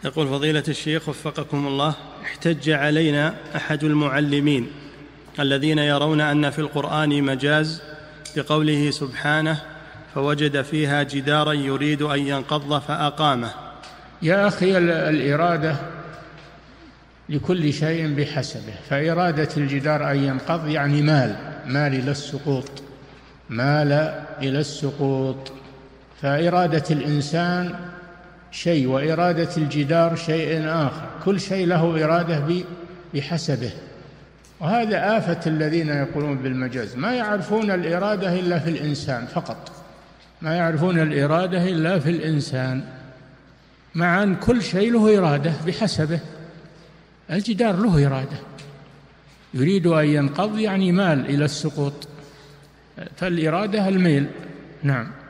يقول فضيلة الشيخ وفقكم الله: احتج علينا أحد المعلمين الذين يرون أن في القرآن مجاز بقوله سبحانه: فوجد فيها جدارا يريد أن ينقض فأقامه. يا أخي، الإرادة لكل شيء بحسبه، فإرادة الجدار أن ينقض يعني مال إلى السقوط، مال إلى السقوط. فإرادة الإنسان شيء وإرادة الجدار شيء آخر، كل شيء له إرادة بحسبه. وهذا آفة الذين يقولون بالمجاز، ما يعرفون الإرادة إلا في الإنسان فقط، ما يعرفون الإرادة إلا في الإنسان، مع أن كل شيء له إرادة بحسبه. الجدار له إرادة، يريد أن ينقض يعني مال إلى السقوط، فالإرادة الميل. نعم.